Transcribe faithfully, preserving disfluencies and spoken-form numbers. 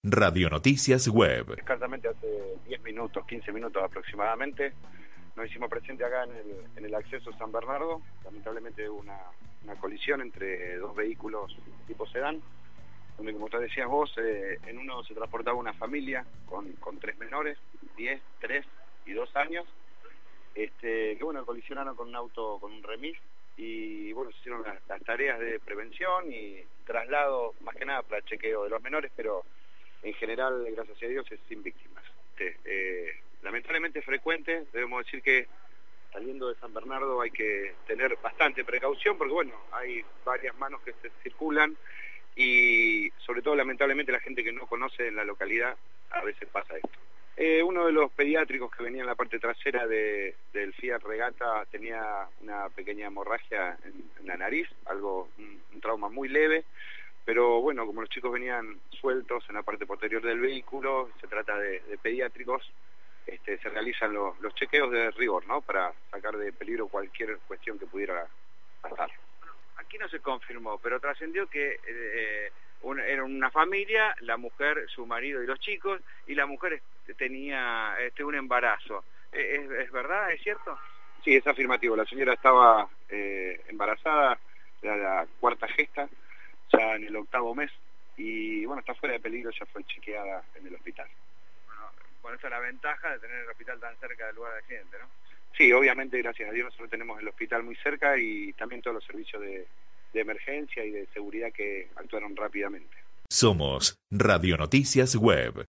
Radio Noticias Web. Exactamente hace diez minutos, quince minutos aproximadamente, nos hicimos presente acá en el, en el acceso San Bernardo. Lamentablemente hubo una, una colisión entre dos vehículos tipo sedán, donde, como te decías vos, eh, en uno se transportaba una familia con, con tres menores, diez, tres y dos años, este, que bueno, colisionaron con un auto, con un remis, y bueno, se hicieron las, las tareas de prevención y traslado, más que nada para chequeo de los menores, pero en general, gracias a Dios, es sin víctimas. Este, eh, lamentablemente es frecuente, debemos decir que saliendo de San Bernardo hay que tener bastante precaución, porque bueno, hay varias manos que se circulan y sobre todo lamentablemente la gente que no conoce en la localidad, a veces pasa esto. Eh, uno de los pediátricos que venía en la parte trasera de, del Fiat Regata tenía una pequeña hemorragia en, en la nariz, algo, un, un trauma muy leve, pero bueno, como los chicos venían sueltos en la parte posterior del vehículo, se trata de, de pediátricos, este, se realizan los, los chequeos de rigor, ¿no?, para sacar de peligro cualquier cuestión que pudiera pasar. Aquí no se confirmó, pero trascendió que eh, un, era una familia, la mujer, su marido y los chicos, y la mujer tenía este, un embarazo. ¿Es, es verdad? ¿Es cierto? Sí, es afirmativo. La señora estaba eh, embarazada, era la cuarta gesta, ya en el octavo mes, y bueno, está fuera de peligro, ya fue chequeada en el hospital. Bueno, bueno, esa es la ventaja de tener el hospital tan cerca del lugar de accidente, ¿no? Sí, obviamente, gracias a Dios, nosotros tenemos el hospital muy cerca y también todos los servicios de, de emergencia y de seguridad que actuaron rápidamente. Somos Radio Noticias Web.